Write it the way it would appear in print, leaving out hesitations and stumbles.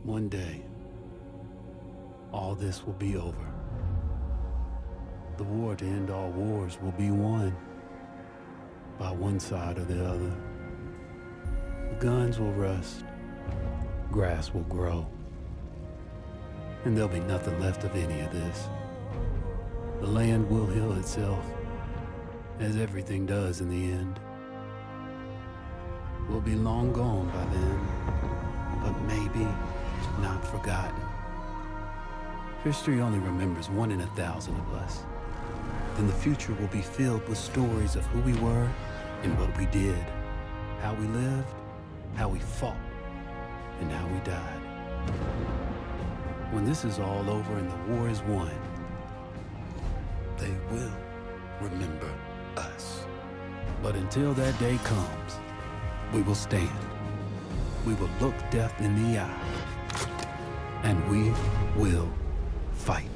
One day, all this will be over. The war to end all wars will be won by one side or the other. The guns will rust, grass will grow, and there'll be nothing left of any of this. The land will heal itself, as everything does in the end. We'll be long gone by then, but maybe not forgotten. History only remembers 1 in 1,000 of us. Then the future will be filled with stories of who we were and what we did, how we lived, how we fought, and how we died. When this is all over and the war is won, they will remember us. But until that day comes, we will stand. We will look death in the eye, and we will fight.